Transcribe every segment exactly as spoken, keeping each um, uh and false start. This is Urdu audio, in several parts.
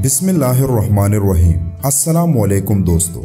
بسم اللہ الرحمن الرحیم۔ السلام علیکم دوستو،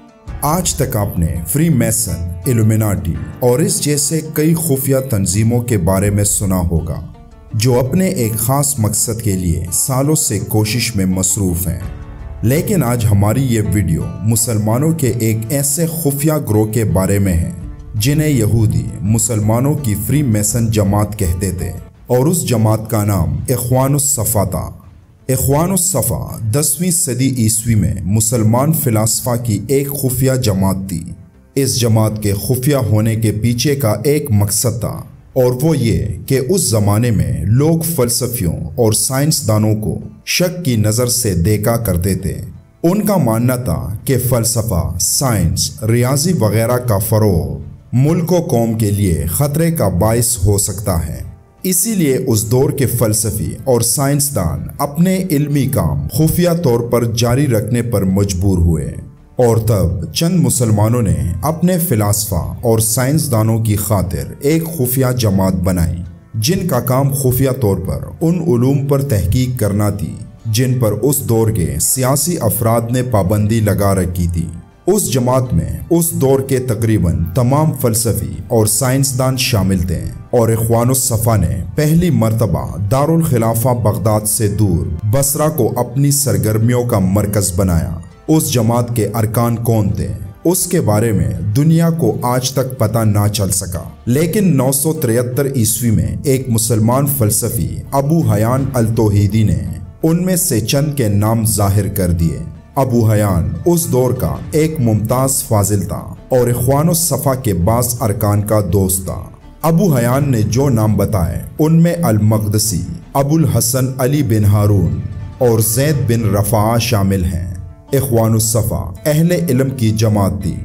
آج تک آپ نے فری میسن، ایلومیناٹی اور اس جیسے کئی خفیہ تنظیموں کے بارے میں سنا ہوگا جو اپنے ایک خاص مقصد کے لیے سالوں سے کوشش میں مصروف ہیں، لیکن آج ہماری یہ ویڈیو مسلمانوں کے ایک ایسے خفیہ گروہ کے بارے میں ہے جنہیں یہودی مسلمانوں کی فری میسن جماعت کہتے تھے، اور اس جماعت کا نام اخوان الصفا تھا۔ اخوان الصفا دسویں صدی عیسوی میں مسلمان فلاسفہ کی ایک خفیہ جماعت تھی۔ اس جماعت کے خفیہ ہونے کے پیچھے کا ایک مقصد تھا، اور وہ یہ کہ اس زمانے میں لوگ فلسفیوں اور سائنسدانوں کو شک کی نظر سے دیکھا کرتے تھے۔ ان کا ماننا تھا کہ فلسفہ، سائنس، ریاضی وغیرہ کا فروغ ملک و قوم کے لیے خطرے کا باعث ہو سکتا ہے۔ اسی لیے اس دور کے فلسفی اور سائنسدان اپنے علمی کام خفیہ طور پر جاری رکھنے پر مجبور ہوئے، اور تب چند مسلمانوں نے اپنے فلاسفہ اور سائنسدانوں کی خاطر ایک خفیہ جماعت بنائی جن کا کام خفیہ طور پر ان علوم پر تحقیق کرنا تھی جن پر اس دور کے سیاسی افراد نے پابندی لگا رکھی تھی۔ اس جماعت میں اس دور کے تقریباً تمام فلسفی اور سائنسدان شامل تھے، اور اخوان الصفا نے پہلی مرتبہ دارالخلافہ بغداد سے دور بصرہ کو اپنی سرگرمیوں کا مرکز بنایا۔ اس جماعت کے ارکان کون تھے اس کے بارے میں دنیا کو آج تک پتہ نہ چل سکا، لیکن نو سو تریہتر عیسوی میں ایک مسلمان فلسفی ابو حیان التوحیدی نے ان میں سے چند کے نام ظاہر کر دیے۔ ابو حیان اس دور کا ایک ممتاز فاضل تھا اور اخوان الصفا کے بعض ارکان کا دوست تھا۔ ابو حیان نے جو نام بتائے ان میں المقدسی، ابو الحسن علی بن ہارون اور زید بن رفاعہ شامل ہیں۔ اخوان الصفا اہل علم کی جماعت تھی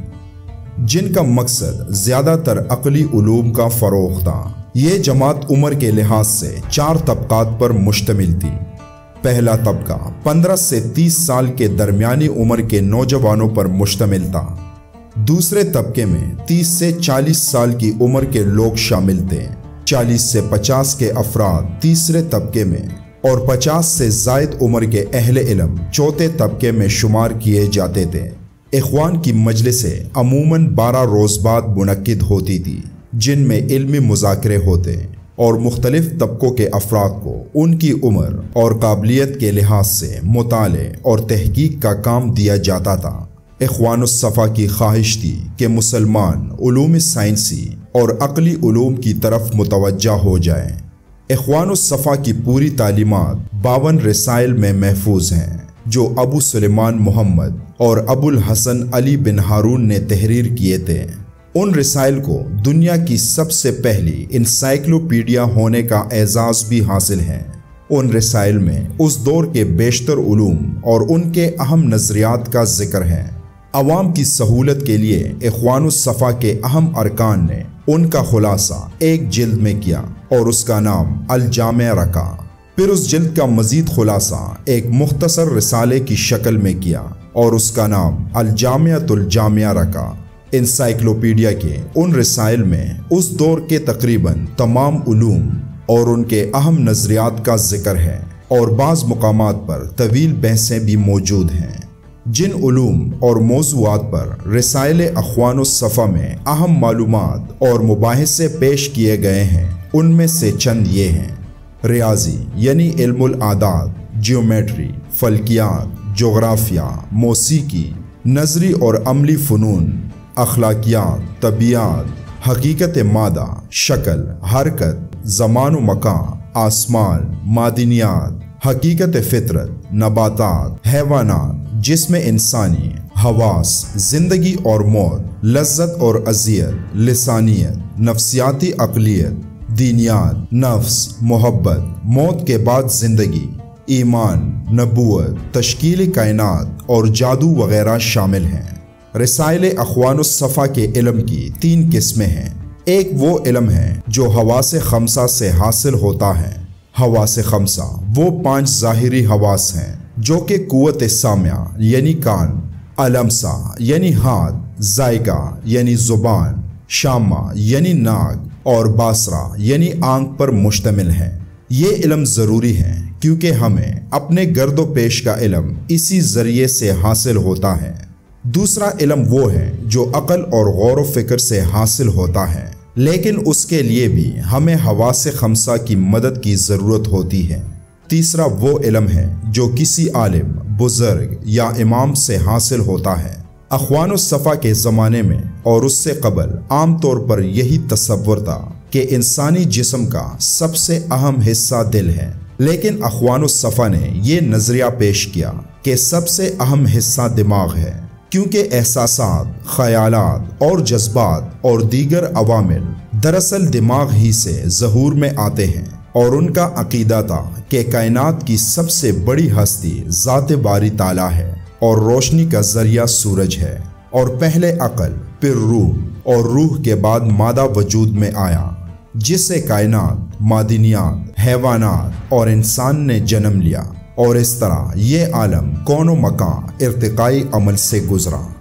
جن کا مقصد زیادہ تر عقلی علوم کا فروغ تھا۔ یہ جماعت عمر کے لحاظ سے چار طبقات پر مشتمل تھی۔ پہلا طبقہ پندرہ سے تیس سال کے درمیانی عمر کے نوجوانوں پر مشتمل تھا۔ دوسرے طبقے میں تیس سے چالیس سال کی عمر کے لوگ شامل تھے۔ چالیس سے پچاس کے افراد تیسرے طبقے میں، اور پچاس سے زائد عمر کے اہل علم چوتھے طبقے میں شمار کیے جاتے تھے۔ اخوان کی مجلسیں عموماً بارہ روز بعد منعقد ہوتی تھی جن میں علمی مذاکرے ہوتے اور مختلف طبقوں کے افراد کو ان کی عمر اور قابلیت کے لحاظ سے مطالعے اور تحقیق کا کام دیا جاتا تھا۔ اخوان الصفا کی خواہش تھی کہ مسلمان علوم سائنسی اور عقلی علوم کی طرف متوجہ ہو جائیں۔ اخوان الصفا کی پوری تعلیمات باون رسائل میں محفوظ ہیں جو ابو سلیمان محمد اور ابو الحسن علی بن ہارون نے تحریر کیے تھے۔ ان رسائل کو دنیا کی سب سے پہلی انسائکلوپیڈیا ہونے کا اعزاز بھی حاصل ہے۔ ان رسائل میں اس دور کے بیشتر علوم اور ان کے اہم نظریات کا ذکر ہے۔ عوام کی سہولت کے لیے اخوان الصفا کے اہم ارکان نے ان کا خلاصہ ایک جلد میں کیا اور اس کا نام الجامع رکھا۔ پھر اس جلد کا مزید خلاصہ ایک مختصر رسالے کی شکل میں کیا اور اس کا نام الجامعۃ الجامعہ رکھا۔ انسائکلوپیڈیا کے ان رسائل میں اس دور کے تقریباً تمام علوم اور ان کے اہم نظریات کا ذکر ہے، اور بعض مقامات پر طویل بحثیں بھی موجود ہیں۔ جن علوم اور موضوعات پر رسائل اخوان الصفا میں اہم معلومات اور مباحثے پیش کیے گئے ہیں ان میں سے چند یہ ہیں: ریاضی یعنی علم الاعداد، جیومیٹری، فلکیات، جغرافیہ، موسیقی، نظری اور عملی فنون، اخلاقیات، طبیعت، حقیقت مادہ، شکل، حرکت، زمان و مکان، آسمان، معدنیات، حقیقت فطرت، نباتات، حیوانات، جسم انسانی، حواس، زندگی اور موت، لذت اور اذیت، لسانیت، نفسیاتی عقلیت، دینیات، نفس، محبت، موت کے بعد زندگی، ایمان، نبوت، تشکیل کائنات اور جادو وغیرہ شامل ہیں۔ رسائل اخوان الصفا کے علم کی تین قسمیں ہیں۔ ایک وہ علم ہے جو حواس خمسہ سے حاصل ہوتا ہے۔ حواس خمسہ وہ پانچ ظاہری حواس ہیں جو کہ قوت سامعہ یعنی کان، علمسہ یعنی ہاتھ، ذائقہ یعنی زبان، شامہ یعنی ناک اور باصرہ یعنی آنکھ پر مشتمل ہیں۔ یہ علم ضروری ہے کیونکہ ہمیں اپنے گرد و پیش کا علم اسی ذریعے سے حاصل ہوتا ہے۔ دوسرا علم وہ ہے جو عقل اور غور و فکر سے حاصل ہوتا ہے، لیکن اس کے لیے بھی ہمیں حواس خمسہ کی مدد کی ضرورت ہوتی ہے۔ تیسرا وہ علم ہے جو کسی عالم، بزرگ یا امام سے حاصل ہوتا ہے۔ اخوان الصفا کے زمانے میں اور اس سے قبل عام طور پر یہی تصور تھا کہ انسانی جسم کا سب سے اہم حصہ دل ہے، لیکن اخوان الصفا نے یہ نظریہ پیش کیا کہ سب سے اہم حصہ دماغ ہے، کیونکہ احساسات، خیالات اور جذبات اور دیگر عوامل دراصل دماغ ہی سے ظہور میں آتے ہیں، اور ان کا عقیدہ تھا کہ کائنات کی سب سے بڑی ہستی ذات باری تعالیٰ ہے اور روشنی کا ذریعہ سورج ہے، اور پہلے عقل، پھر روح، اور روح کے بعد مادہ وجود میں آیا، جس سے کائنات، معدنیات، حیوانات اور انسان نے جنم لیا، اور اس طرح یہ عالم کون و مکان ارتقائی عمل سے گزرا۔